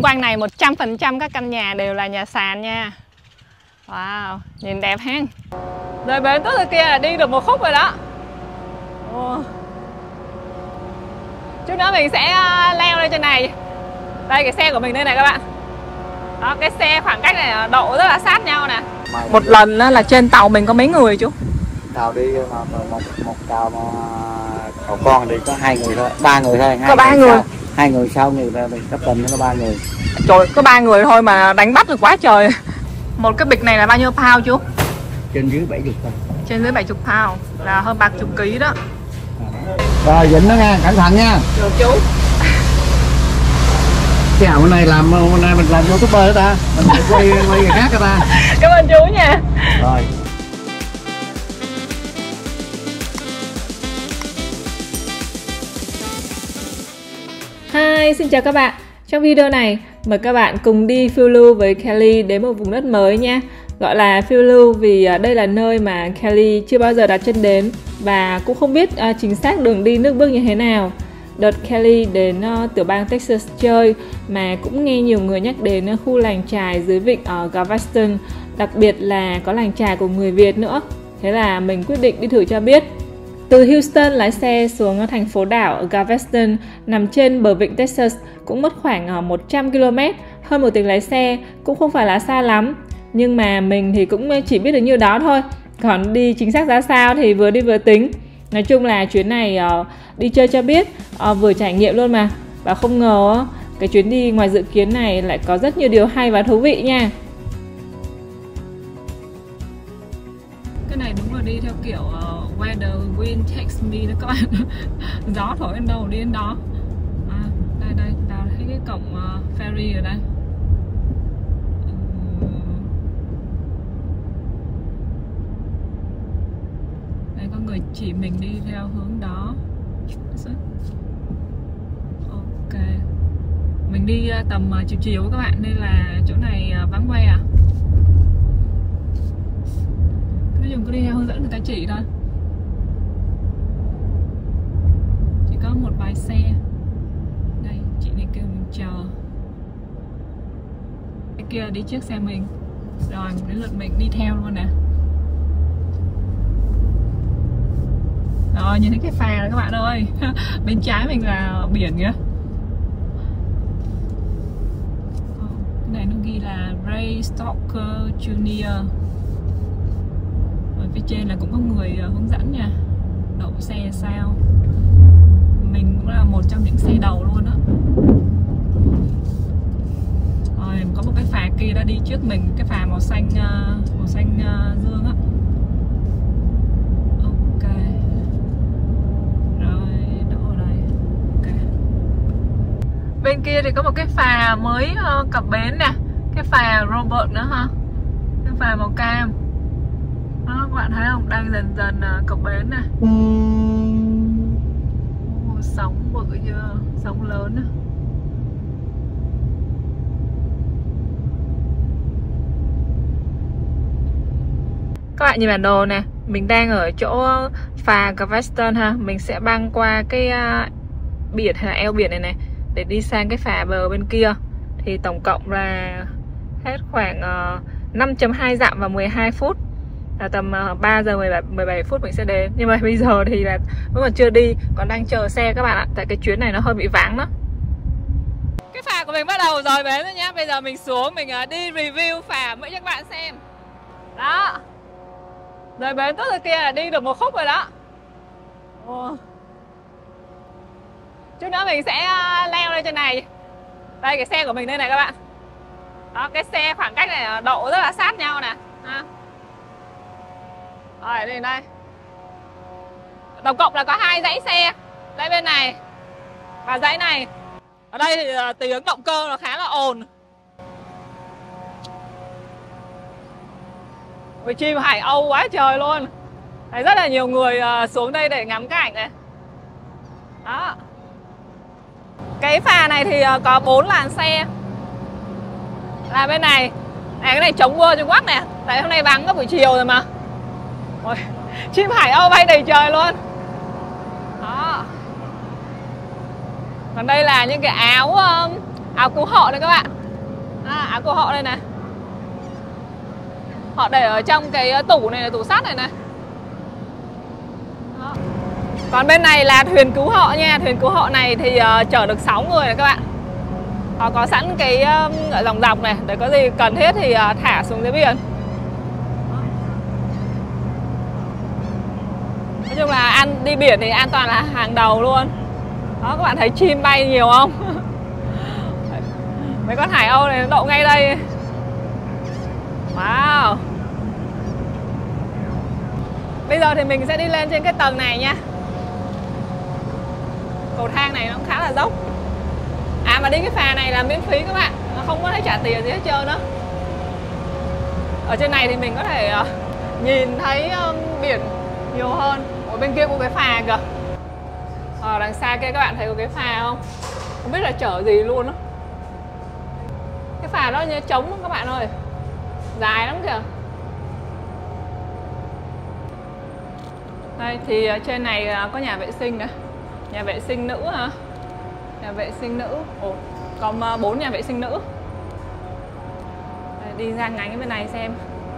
quanh này 100% các căn nhà đều là nhà sàn nha. Wow, nhìn đẹp ha. Rồi bến tới kia là đi được một khúc rồi đó. Chút nữa mình sẽ leo lên trên này. Đây cái xe của mình đây này các bạn. Đó, cái xe khoảng cách này độ rất là sát nhau nè. Một lần là trên tàu mình có mấy người chú? Tàu đi một tàu mà cậu con thì có 2 người thôi, 3 người thôi. Có 3 người. 2 người sau người cấp tình có 3 người. Trời, có 3 người thôi mà đánh bắt được quá trời. Một cái bịch này là bao nhiêu pound chú? Trên dưới 70 pound. Trên dưới 70 pound là hơn 30 kg đó. Rồi dính đó nha, cẩn thận nha. Được chú. Cái hậu này làm hôm nay mình làm YouTuber đó ta, mình phải quay người khác đó ta. Cảm ơn chú nha. Rồi. Hi, xin chào các bạn. Trong video này, mời các bạn cùng đi phiêu lưu với Kelly đến một vùng đất mới nha. Gọi là phiêu lưu vì đây là nơi mà Kelly chưa bao giờ đặt chân đến và cũng không biết chính xác đường đi nước bước như thế nào. Đợt Kelly đến tiểu bang Texas chơi mà cũng nghe nhiều người nhắc đến khu làng chài dưới vịnh ở Galveston, đặc biệt là có làng chài của người Việt nữa. Thế là mình quyết định đi thử cho biết. Từ Houston lái xe xuống thành phố đảo ở Galveston nằm trên bờ vịnh Texas cũng mất khoảng 100 km, hơn 1 tiếng lái xe, cũng không phải là xa lắm. Nhưng mà mình thì cũng chỉ biết được nhiêu đó thôi, còn đi chính xác ra sao thì vừa đi vừa tính. Nói chung là chuyến này đi chơi cho biết, vừa trải nghiệm luôn mà. Và không ngờ cái chuyến đi ngoài dự kiến này lại có rất nhiều điều hay và thú vị nha. Cái này đúng là đi theo kiểu where the wind takes me đó các bạn. Gió thổi đến đâu đi đến đó. Đây vào thấy cái cổng ferry ở đây. Đây có người chỉ mình đi theo hướng đó. Ok. Mình đi tầm chiều chiều các bạn, nên là chỗ này vắng hoe à. Nói chung cứ đi theo hướng dẫn người ta chỉ thôi. Chỉ có một vài xe. Đây, chị này kêu mình chờ. Cái kia đi trước xe mình. Rồi, đến lượt mình đi theo luôn nè. Rồi, nhìn thấy cái phà rồi các bạn ơi. Bên trái mình là biển kìa. Cái này nó ghi là Ray Stoker Jr. Ở phía trên là cũng có người hướng dẫn nha. Đậu xe sao. Mình cũng là một trong những xe đầu luôn đó. Rồi có một cái phà kia đã đi trước mình, cái phà màu xanh dương á. Ok. Rồi đậu ở đây. Ok. Bên kia thì có một cái phà mới cập bến nè, cái phà Robert nữa ha. Cái phà màu cam. Đó, các bạn thấy không? Đang dần dần cập bến nè. Sóng bự chưa? Sóng lớn á. Các bạn nhìn bản đồ nè, mình đang ở chỗ phà Galveston ha. Mình sẽ băng qua cái biển hay là eo biển này này để đi sang cái phà bờ bên kia. Thì tổng cộng là hết khoảng 5.2 dặm và 12 phút. Là tầm 3 giờ 17 phút mình sẽ đến. Nhưng mà bây giờ thì là vẫn còn chưa đi, còn đang chờ xe các bạn ạ. Tại cái chuyến này nó hơi bị vắng đó. Cái phà của mình bắt đầu rời bến rồi nhá. Bây giờ mình xuống, mình đi review phà mới cho các bạn xem. Đó. Rời bến tới kia là đi được một khúc rồi đó. Chút nữa mình sẽ leo lên trên này. Đây cái xe của mình đây này các bạn. Đó, cái xe khoảng cách này độ rất là sát nhau nè. Rồi đây đây. Tổng cộng là có 2 dãy xe. Dãy bên này và dãy này. Ở đây thì tiếng động cơ nó khá là ồn. Với chim hải âu quá trời luôn. Thấy rất là nhiều người xuống đây để ngắm cảnh này. Đó. Cái phà này thì có 4 làn xe. Là bên này. Cái này chống World Trung Quốc nè. Tại hôm nay vắng có buổi chiều rồi mà. Ôi, chim hải âu bay đầy trời luôn. Đó. Còn đây là những cái áo áo cứu hộ đây các bạn. Áo cứu hộ đây này. Họ để ở trong cái tủ này, là tủ sắt này này. Đó. Còn bên này là thuyền cứu hộ nha. Thuyền cứu hộ này thì chở được 6 người này các bạn. Họ có sẵn cái dòng dọc này, để có gì cần thiết thì thả xuống dưới biển. Nói chung là đi biển thì an toàn là hàng đầu luôn. Đó, các bạn thấy chim bay nhiều không? Mấy con hải âu này nó đậu ngay đây. Wow. Bây giờ thì mình sẽ đi lên trên cái tầng này nha. Cầu thang này nó cũng khá là dốc. Mà đi cái phà này là miễn phí các bạn. Nó không có thấy trả tiền gì hết trơn đó. Ở trên này thì mình có thể nhìn thấy biển nhiều hơn. Ở bên kia có cái phà kìa. Ở đằng xa kia các bạn thấy có cái phà không? Không biết là chở gì luôn đó. Cái phà đó như trống các bạn ơi. Dài lắm kìa. Đây thì trên này có nhà vệ sinh này. Nhà vệ sinh nữ hả? Nhà vệ sinh nữ. Ồ, có 4 nhà vệ sinh nữ. Đây, đi ra ngánh bên này xem.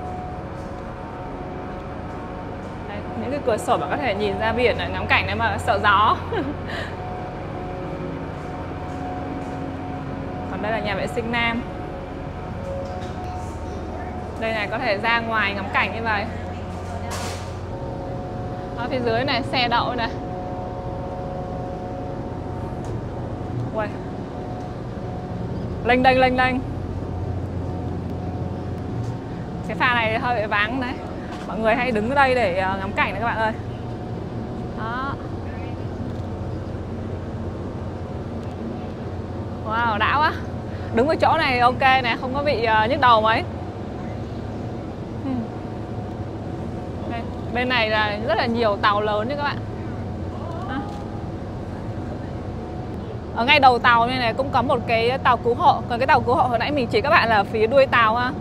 Đây, những cái cửa sổ bạn có thể nhìn ra biển này, ngắm cảnh này mà sợ gió. Còn đây là nhà vệ sinh nam. Đây này, có thể ra ngoài ngắm cảnh như vậy. Ở phía dưới này, xe đậu này. Ui. Lênh đênh. Cái phà này hơi bị vắng đấy. Mọi người hay đứng ở đây để ngắm cảnh này các bạn ơi. Đó. Wow, đã quá. Đứng ở chỗ này ok nè, không có bị nhức đầu mấy. Đây, bên này là rất là nhiều tàu lớn nha các bạn. Ở ngay đầu tàu này cũng có một cái tàu cứu hộ. Còn cái tàu cứu hộ hồi nãy mình chỉ các bạn là phía đuôi tàu ha.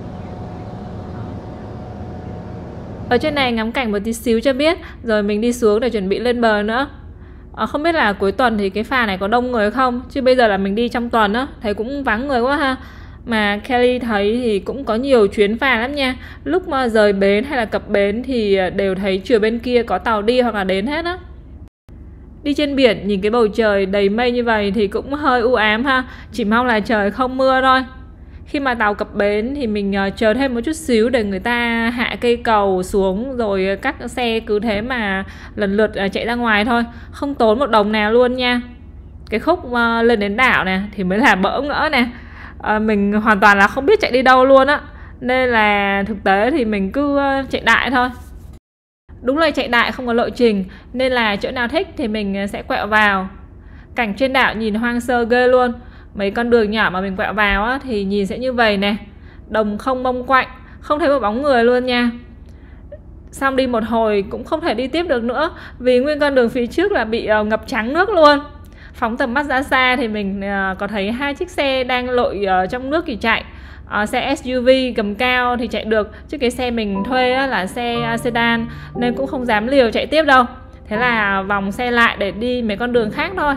Ở trên này ngắm cảnh một tí xíu cho biết. Rồi mình đi xuống để chuẩn bị lên bờ nữa. Không biết là cuối tuần thì cái phà này có đông người không? Chứ bây giờ là mình đi trong tuần á, thấy cũng vắng người quá ha. Mà Kelly thấy thì cũng có nhiều chuyến phà lắm nha. Lúc mà rời bến hay là cập bến thì đều thấy chiều bên kia có tàu đi hoặc là đến hết á. Đi trên biển nhìn cái bầu trời đầy mây như vậy thì cũng hơi u ám ha. Chỉ mong là trời không mưa thôi. Khi mà tàu cập bến thì mình chờ thêm một chút xíu để người ta hạ cây cầu xuống. Rồi các xe cứ thế mà lần lượt chạy ra ngoài thôi. Không tốn một đồng nào luôn nha. Cái khúc lên đến đảo nè thì mới là bỡ ngỡ nè. Mình hoàn toàn là không biết chạy đi đâu luôn á. Nên là thực tế thì mình cứ chạy đại thôi. Đúng là chạy đại không có lộ trình. Nên là chỗ nào thích thì mình sẽ quẹo vào. Cảnh trên đảo nhìn hoang sơ ghê luôn. Mấy con đường nhỏ mà mình quẹo vào á, thì nhìn sẽ như vậy nè. Đồng không mông quạnh. Không thấy một bóng người luôn nha. Xong đi một hồi cũng không thể đi tiếp được nữa. Vì nguyên con đường phía trước là bị ngập trắng nước luôn. Phóng tầm mắt ra xa thì mình có thấy 2 chiếc xe đang lội trong nước thì chạy. Xe SUV gầm cao thì chạy được. Chứ cái xe mình thuê là xe sedan nên cũng không dám liều chạy tiếp đâu. Thế là vòng xe lại để đi mấy con đường khác thôi.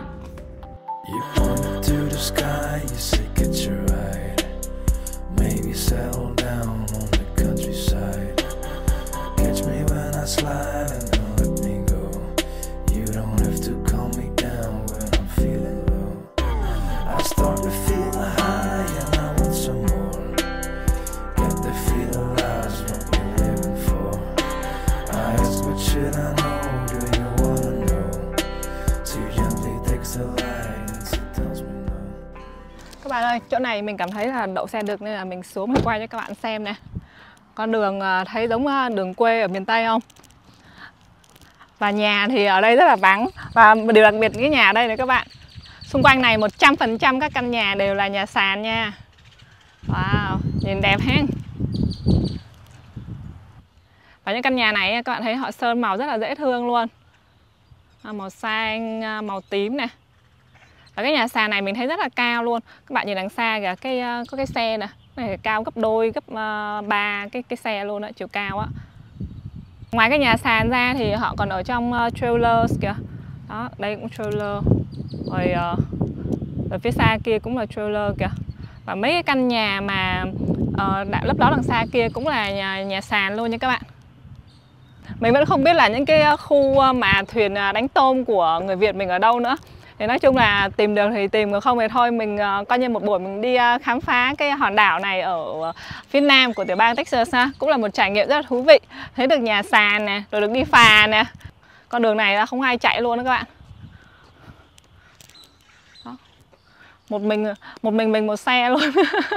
Các bạn ơi, chỗ này mình cảm thấy là đậu xe được nên là mình xuống mình quay cho các bạn xem nè. Con đường thấy giống đường quê ở miền Tây không? Và nhà thì ở đây rất là vắng. Và điều đặc biệt cái nhà ở đây này các bạn, xung quanh này 100% các căn nhà đều là nhà sàn nha. Wow, nhìn đẹp ha. Và những căn nhà này các bạn thấy họ sơn màu rất là dễ thương luôn. Màu xanh, màu tím nè. Và cái nhà sàn này mình thấy rất là cao luôn. Các bạn nhìn đằng xa kìa, có cái xe nè, này cao gấp đôi, gấp 3 cái xe luôn á, chiều cao á. Ngoài cái nhà sàn ra thì họ còn ở trong trailers kìa. Đó, đây cũng trailer. Rồi Ở phía xa kia cũng là trailer kìa. Và mấy cái căn nhà mà lấp đó đằng xa kia cũng là nhà sàn luôn nha các bạn. Mình vẫn không biết là những cái khu mà thuyền đánh tôm của người Việt mình ở đâu nữa. Thì nói chung là tìm được thì tìm, còn không thì thôi mình coi như một buổi mình đi khám phá cái hòn đảo này ở phía nam của tiểu bang Texas ha. Cũng là một trải nghiệm rất là thú vị. Thấy được nhà sàn nè, rồi được đi phà nè. Con đường này là không ai chạy luôn đó các bạn. Đó. Một mình một xe luôn.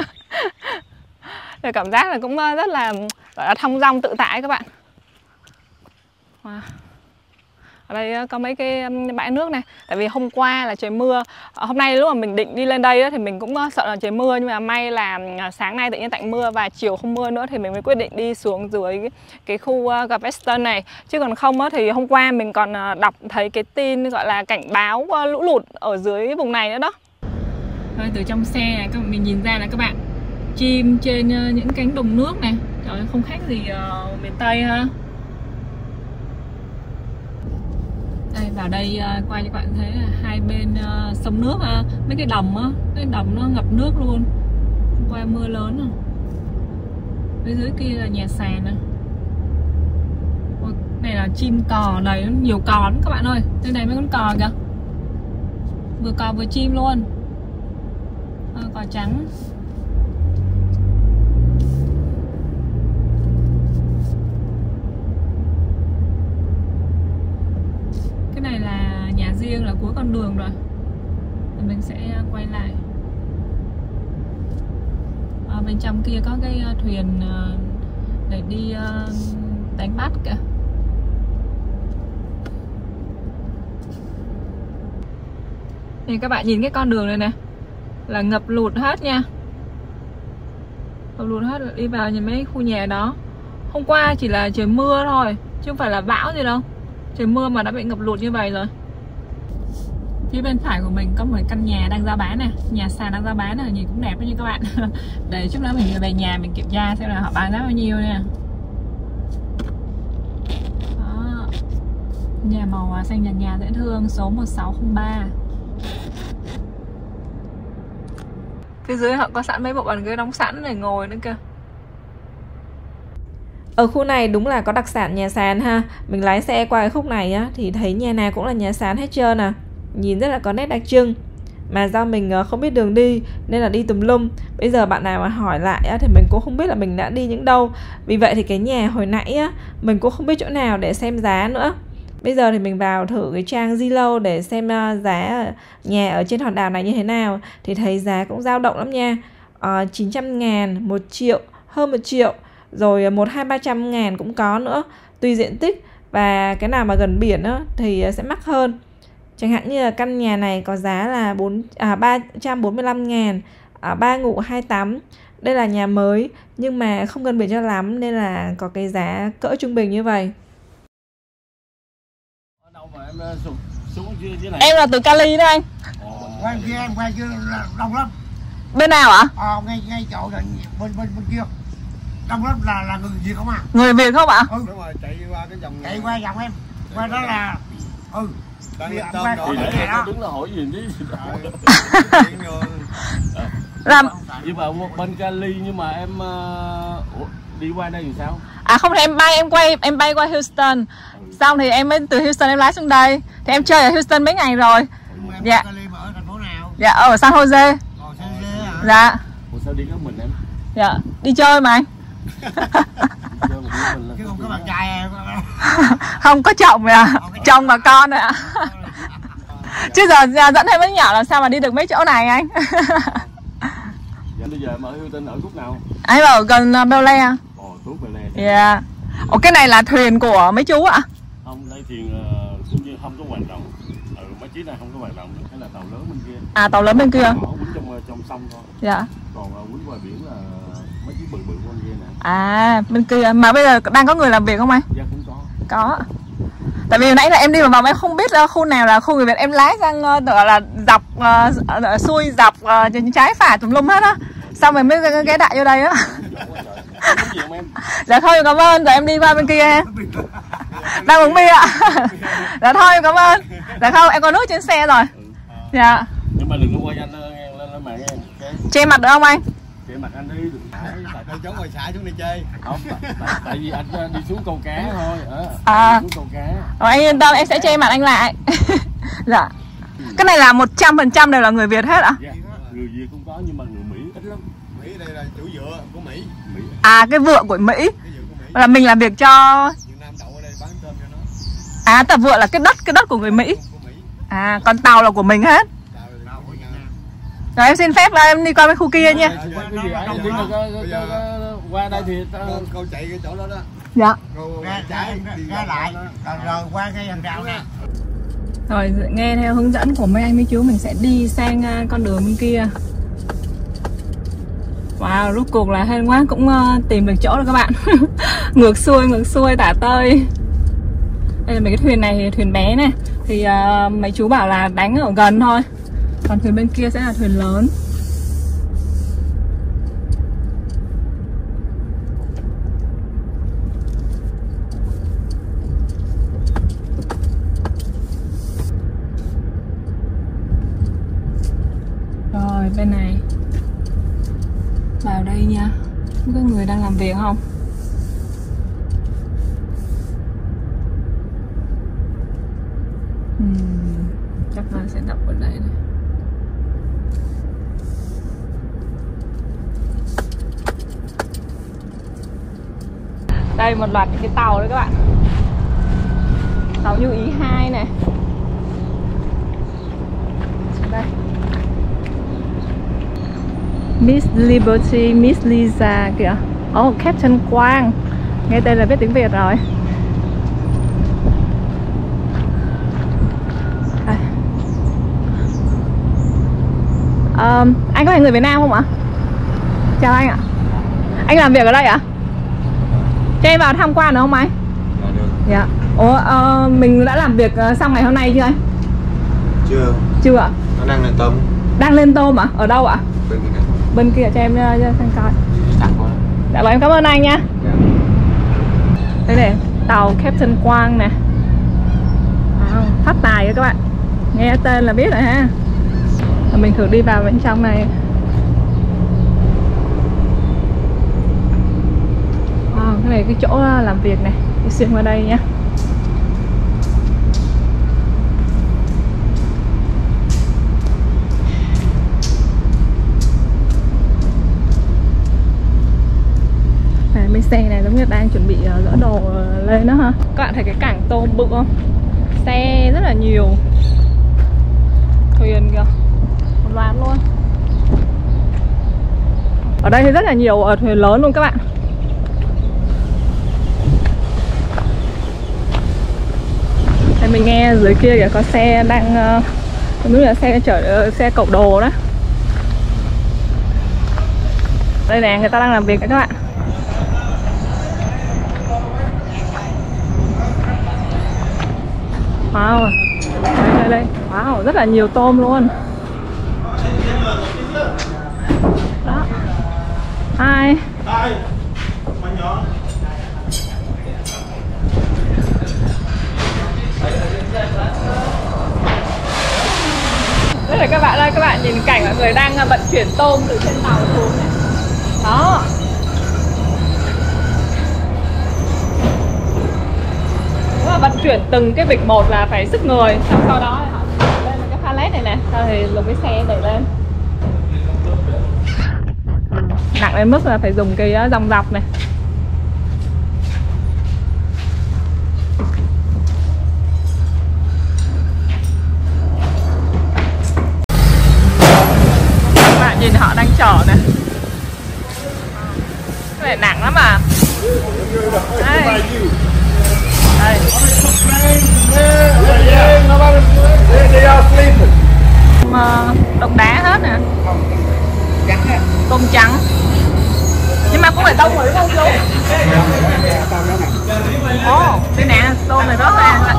Rồi cảm giác là cũng rất là gọi là thong dong tự tại các bạn. Wow. Ở đây có mấy cái bãi nước này. Tại vì hôm qua là trời mưa. Hôm nay lúc mà mình định đi lên đây thì mình cũng sợ là trời mưa. Nhưng mà may là sáng nay tự nhiên tạnh mưa và chiều không mưa nữa, thì mình mới quyết định đi xuống dưới cái khu Galveston này. Chứ còn không thì hôm qua mình còn đọc thấy cái tin gọi là cảnh báo lũ lụt ở dưới vùng này nữa đó. Rồi, từ trong xe này mình nhìn ra là các bạn, chim trên những cánh đồng nước này. Trời ơi, không khác gì miền Tây ha. Đây, vào đây quay cho các bạn thấy là hai bên sông nước, mấy cái đồng nó ngập nước luôn. Hôm qua mưa lớn rồi. Phía dưới kia là nhà sàn này. Này là chim cò đầy, nhiều cò lắm các bạn ơi. Đây này mấy con cò kìa, vừa cò vừa chim luôn. Cò trắng. Cái này là nhà riêng, là cuối con đường rồi. Thì mình sẽ quay lại. Bên trong kia có cái thuyền để đi đánh bắt kìa. Thì các bạn nhìn cái con đường này nè, là ngập lụt hết nha. Ngập lụt hết, đi vào nhìn mấy khu nhà đó. Hôm qua chỉ là trời mưa thôi, chứ không phải là bão gì đâu. Trời mưa mà đã bị ngập lụt như vậy rồi. Phía bên phải của mình có một căn nhà đang ra bán nè. Nhà sàn đang ra bán này, nhìn cũng đẹp đó nha các bạn. Để chút nữa mình về nhà mình kiểm tra xem là họ bán giá bao nhiêu nè. Đó. Nhà màu xanh nhạt nhạt dễ thương, số 1603. Phía dưới họ có sẵn mấy bộ bàn ghế đóng sẵn để ngồi nữa kìa. Ở khu này đúng là có đặc sản nhà sàn ha. Mình lái xe qua cái khúc này á, thì thấy nhà nào cũng là nhà sàn hết trơn à. Nhìn rất là có nét đặc trưng. Mà do mình không biết đường đi nên là đi tùm lum. Bây giờ bạn nào mà hỏi lại á, thì mình cũng không biết là mình đã đi những đâu. Vì vậy thì cái nhà hồi nãy á, mình cũng không biết chỗ nào để xem giá nữa. Bây giờ thì mình vào thử cái trang Zillow để xem giá nhà ở trên hòn đảo này như thế nào. Thì thấy giá cũng dao động lắm nha. 900.000, 1 triệu, hơn 1 triệu. Rồi 100-300 ngàn cũng có nữa, tùy diện tích. Và cái nào mà gần biển á, thì sẽ mắc hơn. Chẳng hạn như là căn nhà này có giá là 345 ngàn, 3 ngụ 2 tắm. Đây là nhà mới nhưng mà không gần biển cho lắm, nên là có cái giá cỡ trung bình như vậy. Em là từ Cali đó anh. Quay kia em quay chưa đông lắm. Bên nào ạ? Ngay chỗ này, bên kia. Đông lắm là người Việt không à? Người Việt không ạ? Đúng rồi, chạy qua cái vòng này. Chạy qua vòng em. Qua đó là Qua đó đứng là hỏi gì chứ. Làm Nhưng mà bên Cali, nhưng mà em đi qua đây thì sao? Không, thì em bay qua Houston. Xong thì em mới từ Houston em lái xuống đây. Thì em chơi ở Houston mấy ngày rồi. Dạ. Cali mà ở thành phố nào? Dạ, ở San Jose. San Jose hả? Dạ. Ủa sao đi có mình em? Dạ, đi chơi mà anh. Chứ không có bạn trai em. Không có chồng rồi à. Chồng và con rồi ạ. Chứ giờ dẫn thêm mấy nhỏ làm sao mà đi được mấy chỗ này anh. Dạ bây giờ em ở Houston ở khúc nào? Anh ở gần Bel Air. Ồ, Tú Bel Air. Dạ. Ồ, cái này là thuyền của mấy chú ạ? Không, đây thuyền cũng như không có hoạt động. Mấy chiếc này không có hoạt động, cái là tàu lớn bên kia. À, tàu lớn bên kia. Nhỏ quýnh trong sông thôi. Dạ. Còn quýnh ngoài biển là mấy chiếc bự bự bên kia nè. À, bên kia. Mà bây giờ đang có người làm việc không anh? Dạ cũng có. Có. Tại vì nãy là em đi mà vòng em không biết khu nào là khu người Việt, em lái sang gọi là dọc xuôi dọc trái phải tùm lum hết á. Xong rồi mới ghé đại vô đây á. Dạ thôi cảm ơn, rồi em đi qua bên kia. Đang uống bia ạ. Dạ thôi cảm ơn. Dạ không, em có nước trên xe rồi. Dạ. Nhưng mà đừng có quay anh Che mặt được không anh? Che mặt anh đi. Tại tôi trốn ngoài xã xuống đi chơi. Không, tại vì anh đi xuống câu cá thôi. Xuống câu cá. Rồi anh yên tâm, em sẽ che mặt anh lại. Dạ. Cái này là 100% đều là người Việt hết ạ? Dạ. Người Việt cũng có nhưng mà người Mỹ ít lắm. Mỹ đây là chủ dựa của Mỹ. À, cái vựa của Mỹ. Là mình làm việc cho Việt Nam đậu ở đây bán cơm cho nó. À, tập vựa là cái đất của người Mỹ. À, còn tàu là của mình hết. Rồi em xin phép là em đi qua bên khu kia nha. Qua đây thì câu chạy cái chỗ đó đó. Dạ. Ra lại rồi qua cái hàng rào nè. Rồi nghe theo hướng dẫn của mấy anh mấy chú mình sẽ đi sang con đường bên kia. Wow, rốt cuộc là hên quá cũng tìm được chỗ rồi các bạn. ngược xuôi tả tơi. Đây là mấy cái thuyền này thì thuyền bé này. Thì mấy chú bảo là đánh ở gần thôi. Còn thuyền bên kia sẽ là thuyền lớn. Rồi bên này vào đây nha. Có người đang làm việc không? Chắc là sẽ đập ở đây này. Đây một loạt những cái tàu đấy các bạn. Tàu như ý 2 này. Đây. Miss Liberty, Miss Lisa kìa. Oh, Captain Quang. Nghe tên là biết tiếng Việt rồi. Anh có phải người Việt Nam không ạ? Chào anh ạ. Anh làm việc ở đây ạ? Cho em vào tham quan được không anh? Dạ. Ủa, mình đã làm việc xong ngày hôm nay chưa anh? Chưa. Chưa ạ? Nó đang lên tôm. Đang lên tôm ạ? Ở đâu ạ? Bên kia cho em sang coi. Dạ vâng, em cảm ơn anh nha. Đây này, tàu Captain Quang nè. Phát tài rồi các bạn. Nghe tên là biết rồi ha. Mình thử đi vào bên trong này. Cái này cái chỗ làm việc này. Đi xuyên qua đây nha. Mấy xe này giống như đang chuẩn bị dỡ đồ lên đó ha. Các bạn thấy cái cảng tôm bự không? Xe rất là nhiều. Thuyền kìa. Một loạt luôn. Ở đây thì rất là nhiều thuyền lớn luôn các bạn. Đây mình nghe dưới kia kìa có xe đang không biết là xe cẩu đồ đó. Đây nè, người ta đang làm việc các bạn. Wow. Đây. Wow, rất là nhiều tôm luôn. Đó. Hi. Đây là các bạn ơi, các bạn nhìn cảnh mọi người đang vận chuyển tôm từ trên tàu xuống này. Đó. Nếu mà vận chuyển từng cái bịch một là phải sức người. Sau đó họ lên cái pallet này nè, sau thì dùng cái xe đẩy lên. Nặng đến mức là phải dùng cái dòng dọc này. Các bạn nhìn họ đang chở nè. Cái này nặng lắm à. Đây. Đây. Tôm đá hết nè. Tôm trắng. Nhưng mà cũng phải tôm rồi đúng không chú? Ồ, đây nè, tôm này rất là.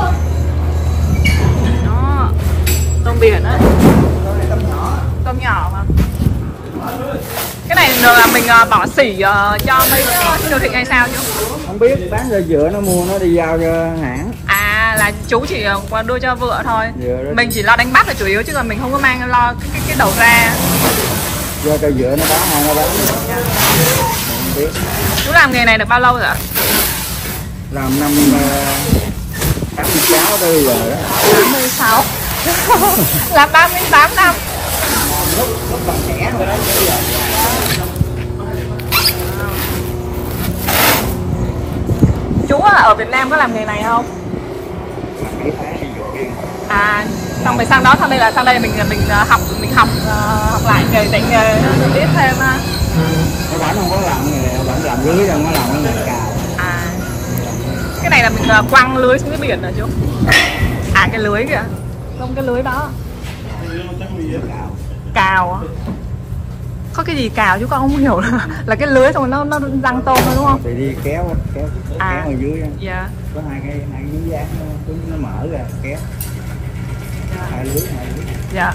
Đó. Tôm biển á. Tôm nhỏ mà. Cái này là mình bỏ xỉ cho mấy siêu thị hay sao chú? Không biết, bán ra dựa nó mua nó đi giao cho hãng. À, là chú chỉ đưa cho vựa thôi. Mình chỉ lo đánh bắt là chủ yếu chứ còn mình không có mang lo cái đầu ra. do cây dựa nó bán hay nó bán mình biết. Chú làm nghề này được bao lâu rồi ạ? Làm năm 86 tới giờ đó. 86. Làm 38 năm. Lúc còn trẻ rồi đó. Chú ở Việt Nam có làm nghề này không? À, xong rồi sang đó sang đây mình học lại nghề dạy nghề mình biết thêm ha. Các bạn không có làm nghề, bạn làm lưới không có làm cái nghề cào. À, cái này là mình quăng lưới xuống cái biển rồi chú. À cái lưới kìa, không cái lưới đó. Cào á? Có cái gì cào chú con không hiểu là cái lưới xong rồi nó răng tôm thôi đúng không? Thì đi kéo ở dưới. Dạ. Có hai cái miếng dán nó mở ra kéo. Hai lưới. Dạ.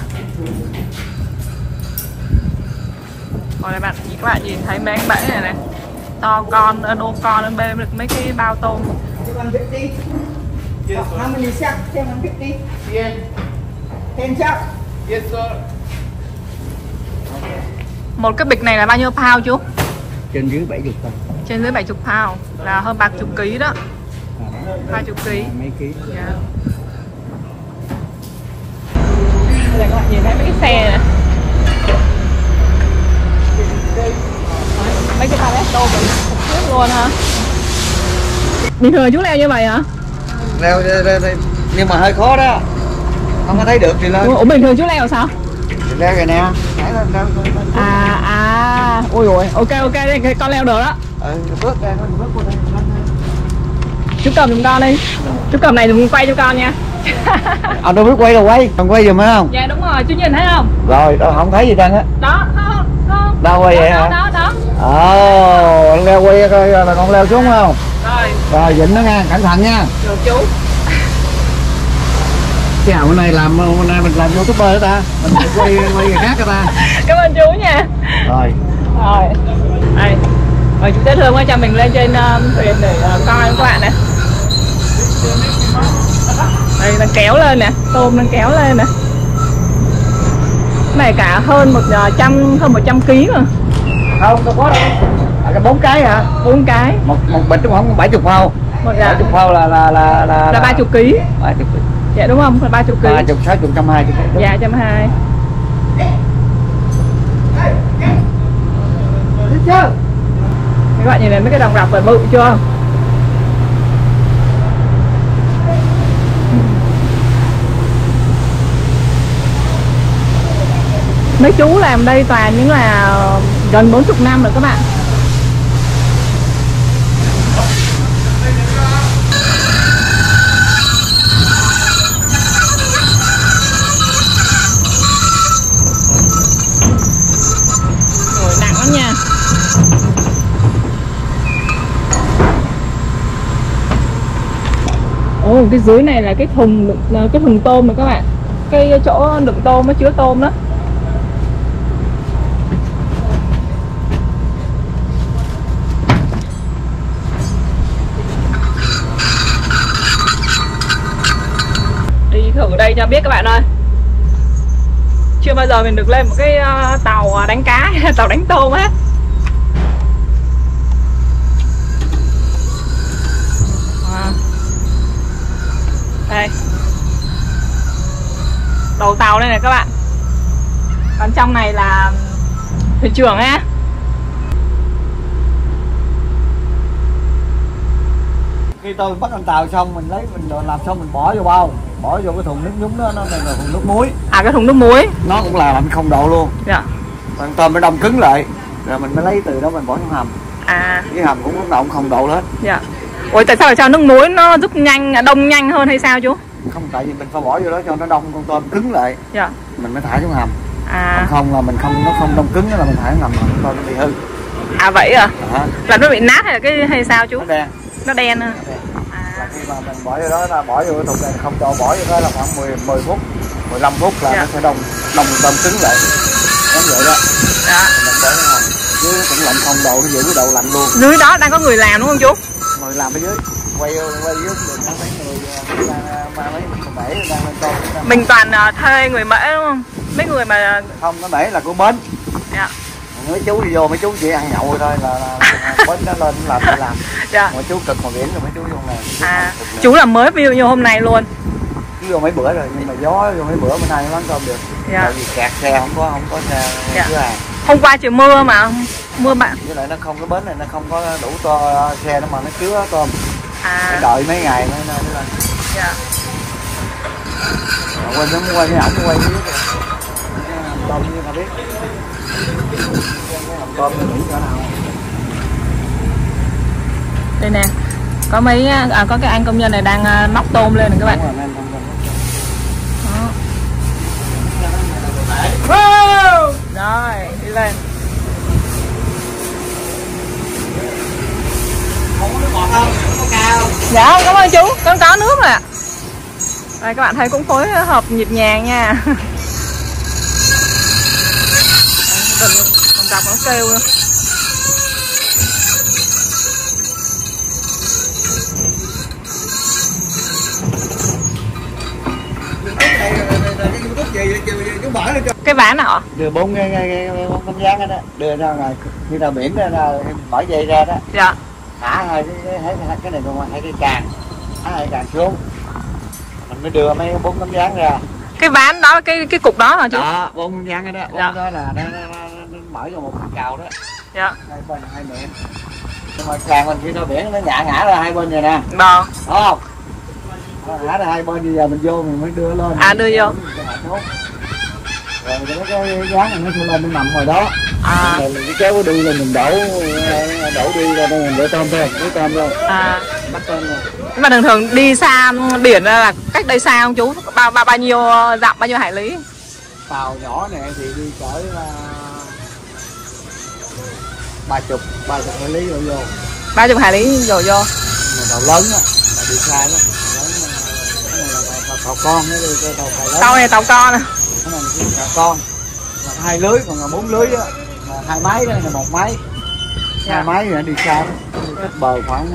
Còn đây các bạn nhìn thấy mấy cái bẫy này này, to con, đô con lên bên được mấy cái bao tôm. How many sharks? 750? Yes. 10 sharks? Yes sir. Một cái bịch này là bao nhiêu pound chú? Trên dưới 70 cân. Trên dưới 70 pound là hơn 30 kg đó. 20 kg. Mấy ký. Dạ. Đây các bạn nhìn thấy mấy cái xe này. Mấy cái pallet tôm mình luôn hả? Bình thường chú leo như vậy hả? Leo nhưng mà hơi khó đó. Không có thấy được thì lên. Ủa bình thường chú leo sao? Thì leo rồi nè. Ôi ôi, ok đây con leo được đó. Bước ra, bước qua đây. Chú cầm giùm con đi. Chú cầm này đừng quay cho con nha. Đâu biết quay đâu quay, còn quay giùm phải không? Dạ đúng rồi, chú nhìn thấy không? Rồi, đâu không thấy gì trơn á. Đó, không. Đâu quay vậy hả? Đó. Ồ, leo quay coi là con leo xuống không? Rồi. Rồi, dịnh nó nha, cẩn thận nha. Được chú. Cái bữa nay mình làm YouTuber đó ta. Mình phải quay người khác cho ta. Cảm ơn chú nha. Rồi. Đây. Rồi chú Tết Hương có cho mình lên trên thuyền để coi các bạn nè. Đây đang kéo lên nè, tôm đang kéo lên nè. Cái này cả hơn 100 kg mà. Không có đâu. Cái 4 cái hả? 4 cái. Một bịch đúng không? 70 phao. 70 phao là 30 kg. 30 kg. Dạ đúng không? Là 30 kg. 30, 60, 120 kg. Dạ 120. Các bạn nhìn thấy mấy cái đồng rọc phải bự chưa? Mấy chú làm đây toàn những là gần 40 năm rồi các bạn. Rồi nặng lắm nha. Ồ, cái dưới này là cái thùng tôm này các bạn. Cái chỗ đựng tôm, nó chứa tôm đó. Đi thử đây cho biết các bạn ơi. Chưa bao giờ mình được lên một cái tàu đánh cá, tàu đánh tôm hết. Đây. Đầu tàu đây này các bạn. Còn trong này là thuyền trưởng á. Khi tôi bắt con tàu xong mình làm xong mình bỏ vô bao, bỏ vô cái thùng nước nhúng đó, nó là thùng nước muối. À cái thùng nước muối. Nó cũng là lạnh 0 độ luôn. Dạ. Con tôm nó đông cứng lại, rồi mình mới lấy từ đó mình bỏ trong hầm. À. Cái hầm cũng lúc nào cũng 0 độ hết. Dạ. Ủa tại sao nước muối nó giúp đông nhanh hơn hay sao chú? Không, tại vì mình phải bỏ vô đó cho nó đông con tôm cứng lại. Dạ. Mình mới thả xuống hầm. À. Còn không là nó không đông cứng đó là mình thả xuống hầm mà con tôm nó bị hư. À vậy à? Đó. Là nó bị nát hay sao chú? Nó đen. Nó đen à? Là khi mà mình bỏ vô đó là bỏ vô cái thùng này không cho bỏ vô đó là khoảng 10 phút, 15 phút là nó sẽ đông tôm cứng lại. Giống vậy đó. Dạ. Mình bỏ xuống hầm. Dưới nó cũng lạnh 0 độ, nó giữ cái độ lạnh luôn. Dưới đó đang có người làm đúng không chú? Người làm ở dưới, quay dưới mình có mấy người mấy bể đang lên tôm. Mình toàn thuê người mễ đúng không? Mấy người mà không, cái bể là của bến. Dạ. Mấy chú đi vô, mấy chú chỉ ăn nhậu rồi thôi là bến nó lên làm. Dạ. Mấy chú cực ngoài biển rồi mấy chú vô này. Chú là mới view như hôm nay luôn. Chú vô mấy bữa rồi nhưng mà gió vô mấy bữa bữa nay nó cơm được. Dạ. Tại vì kẹt xe không có xe. Dạ. Hôm qua trời mưa mà mưa bạn. Với lại nó không cái bến này nó không có đủ xe nó mà nó chứa tôm. Phải đợi mấy ngày mới lên. Dạ. Quên nó quay cái ảnh quay dưới tôm như mà biết. Tôm nó nghĩ cỡ nào. Đây nè, có mấy có cái anh công nhân này đang móc tôm lên này các bạn. Đó. Rồi, đi lên. Không có nước ngọt không? Không có cao. Dạ, cảm ơn chú, con có nước rồi ạ. Đây các bạn thấy cũng phối hợp nhịp nhàng nha. Còn đọc nó kêu nữa. Cái ván nào ạ? Đưa 4 con dáng đó, đưa ra ngoài khi nào biển ra bỏ dây ra đó. Dạ. Thả hai cái này còn hai cái càng, thả hai càng xuống. Mình mới đưa mấy 4 tấm dáng ra. Cái ván đó, cái cục đó hả chú? Đó, 4 tấm dáng đó, 4 dạ. đó là nó mở ra một cái cào đó. Dạ. Hai bên hai miệng. Nhưng mà càng mình khi nào biển nó ngã ra hai bên vậy nè. Đó. Đúng không? Nó ngã ra hai bên bây giờ mình vô mình mới đưa lên. Đưa vô. Rồi cái dáng này nó sẽ lên nó nằm ngoài đó. Rồi mình kéo cái đuôi lên mình đổ đi ra đây mình để tôm thôi, lấy tôm thôi. Bắt tôm rồi. Nhưng mà thường đi xa biển là cách đây xa không chú? Bao nhiêu dặm, bao nhiêu hải lý? Tàu nhỏ này thì đi cỡ 30 hải lý rồi vô. 30 hải lý rồi vô. Mà tàu lớn á, là đi xa lắm. Cái này là tàu con, cái tàu lớn. Tàu này tàu con nè. Cái này là tàu con. Là 2 lưới, còn là 4 lưới á. Là 2 máy đó, là 1 máy. 2 máy thì đi xa lắm. Cách bờ khoảng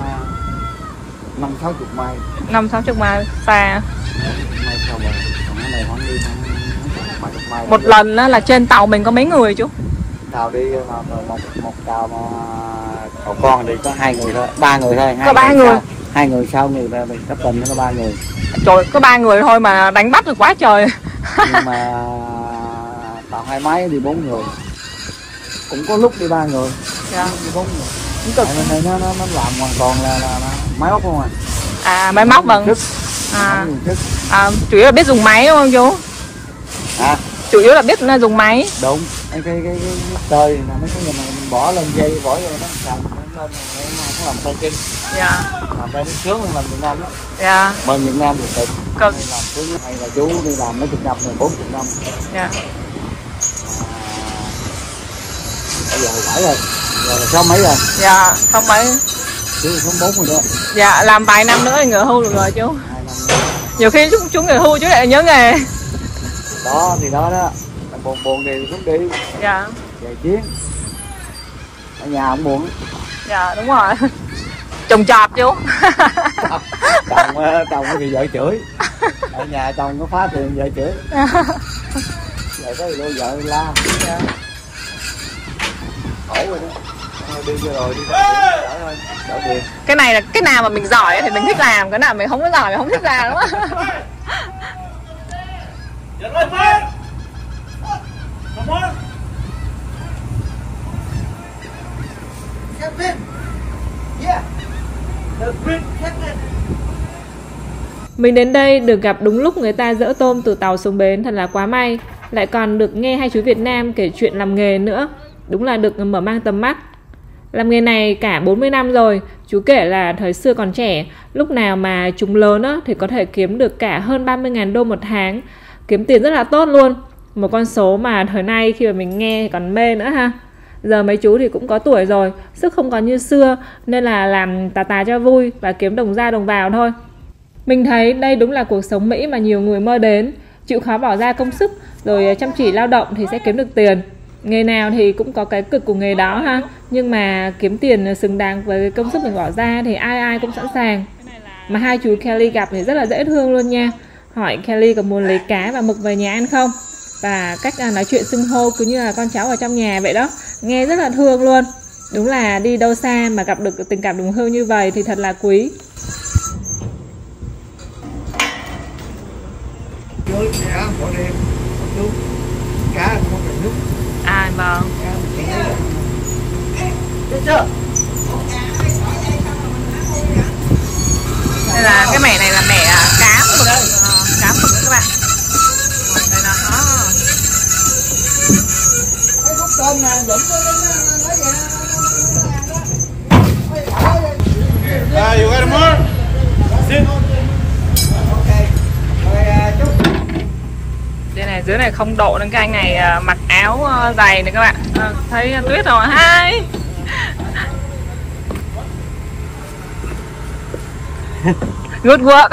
5-60 mai. 5-60 mai xa. Mai sau bờ. Còn cái này khoảng đi 50 mai. Một lần đó là trên tàu mình có mấy người chú? Tàu đi một tàu mà tàu con thì có 2 người thôi, 3 người thôi. Có 3 người. 2 người sau người ta mình cấp tình nó có 3 người. Trời, có 3 người thôi mà đánh bắt được quá trời. Nhưng mà tàu 2 máy đi 4 người. Cũng có lúc đi 3 người. Dạ. Đi 4 người. Tại bên đây nó làm hoàn toàn là máy móc không à. Máy móc bằng. Chủ yếu là biết dùng máy đúng không chú? Chủ yếu là biết dùng máy. Đúng. Cái tơi là mấy cái gì mà mình bỏ lên dây bỏ vô nó sành nó lên nó làm tay chân. Dạ. Làm tay nó sướng hơn làm Việt Nam đó. Dạ. Bên Việt Nam thì cực. Cực. Hay là chú đi làm mấy chục năm rồi 40 năm. Dạ. Bây giờ phải rồi. Giờ là 6 mấy rồi. Dạ, 6 mấy. Chú 4 rồi đó. Dạ, làm vài năm nữa thì nghỉ hưu được rồi chú. 2 năm nữa. Nhiều khi chú nghỉ hưu chú lại nhớ nghề. Đó thì đó. Buồn thì xuống đi. Dạ. Về chiến. Ở nhà cũng buồn. Dạ, đúng rồi. Trồng trọt chú. Chồng thì vợ chửi. Ở nhà chồng có phá tiền vợ chửi. Vậy có gì đâu vợ la. Dạ. Khổ rồi đó. Đi cho rồi đi thôi. Đỡ buồn. Cái này là cái nào mà mình giỏi thì mình thích làm, cái nào mình không có giỏi mình không thích làm đúng không? Mình đến đây được gặp đúng lúc người ta dỡ tôm từ tàu xuống bến, thật là quá may. Lại còn được nghe hai chú Việt Nam kể chuyện làm nghề nữa. Đúng là được mở mang tầm mắt. Làm nghề này cả 40 năm rồi. Chú kể là thời xưa còn trẻ, lúc nào mà chúng lớn á, thì có thể kiếm được cả hơn 30.000 đô một tháng. Kiếm tiền rất là tốt luôn. Một con số mà thời nay khi mà mình nghe thì còn mê nữa ha. Giờ mấy chú thì cũng có tuổi rồi, sức không còn như xưa, nên là làm tà cho vui và kiếm đồng ra đồng vào thôi. Mình thấy đây đúng là cuộc sống Mỹ mà nhiều người mơ đến. Chịu khó bỏ ra công sức rồi chăm chỉ lao động thì sẽ kiếm được tiền. Nghề nào thì cũng có cái cực của nghề đó ha. Nhưng mà kiếm tiền xứng đáng với công sức mình bỏ ra thì ai cũng sẵn sàng. Mà hai chú Kelly gặp thì rất là dễ thương luôn nha. Hỏi Kelly có muốn lấy cá và mực về nhà ăn không. và cách nói chuyện xưng hô cứ như là con cháu ở trong nhà vậy đó, nghe rất là thương luôn. Đúng là đi đâu xa mà gặp được tình cảm đồng hương như vậy thì thật là quý. Chơi trẻ bỏ đêm đúng cá không cần nước. À vâng. Được chưa? Đây là cái mẻ này là mẻ cá mực, cá mực các bạn. Đây là Cái khúc tôm nè, Dũng nói vậy. You got more? Sit. Đây này, dưới này không độ nên các anh này mặc áo dày này các bạn. Thấy tuyết rồi. Hi. Good work.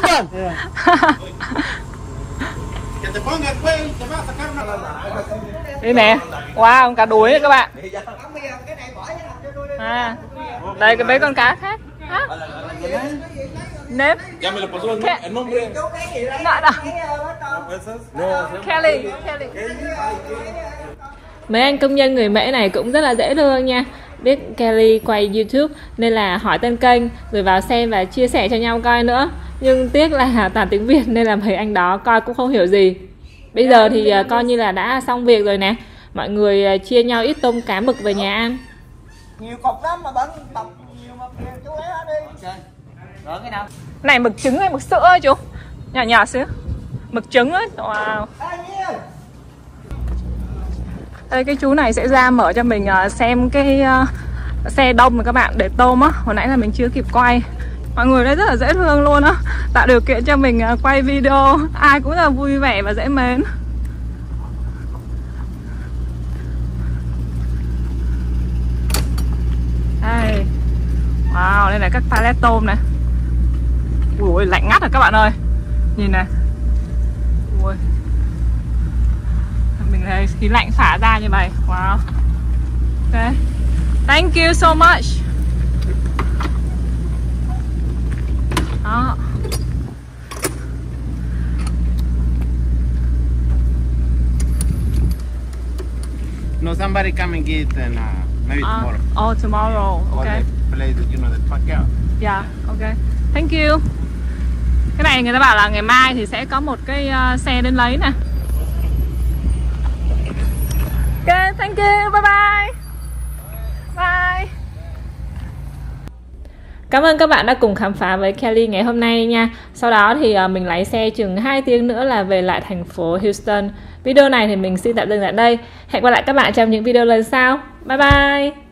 Đây nè, wow, cá đuối đấy các bạn. Đây cái mấy con cá khác. Nếp. Kelly. Mấy anh công nhân người Mễ này cũng rất là dễ thương nha. Biết Kelly quay YouTube nên là hỏi tên kênh rồi vào xem và chia sẻ cho nhau coi nữa. Nhưng tiếc là toàn tiếng Việt nên là mấy anh đó coi cũng không hiểu gì. Bây giờ thì coi như là đã xong việc rồi nè. Mọi người chia nhau ít tôm cá mực về nhà ăn. Nhiều cục lắm mà bận bọc nhiều mà chú lấy hết đi. Rồi cái nào? Này mực trứng hay mực sữa ấy chú? Nhỏ nhỏ xíu. Mực trứng ấy. Wow. Đây cái chú này sẽ ra mở cho mình xem cái xe đông mà các bạn để tôm á. Hồi nãy là mình chưa kịp quay. Mọi người đây rất là dễ thương luôn á, tạo điều kiện cho mình quay video. Ai cũng rất là vui vẻ và dễ mến. Đây. Wow, đây là các pallet tôm này. Ui, lạnh ngắt rồi các bạn ơi. Nhìn này. Ui. Mình thấy khí lạnh xả ra như vậy. Wow. Ok. Thank you so much. Đó. No, somebody come and get and maybe tomorrow. Oh, tomorrow. Okay. Play the, the pack out. Yeah, okay. Thank you. Cái này người ta bảo là ngày mai thì sẽ có một cái xe đến lấy nè. Ok, thank you. Bye bye. Bye. Cảm ơn các bạn đã cùng khám phá với Kelly ngày hôm nay nha. Sau đó thì mình lái xe chừng 2 tiếng nữa là về lại thành phố Houston. Video này thì mình xin tạm dừng tại đây. Hẹn gặp lại các bạn trong những video lần sau. Bye bye.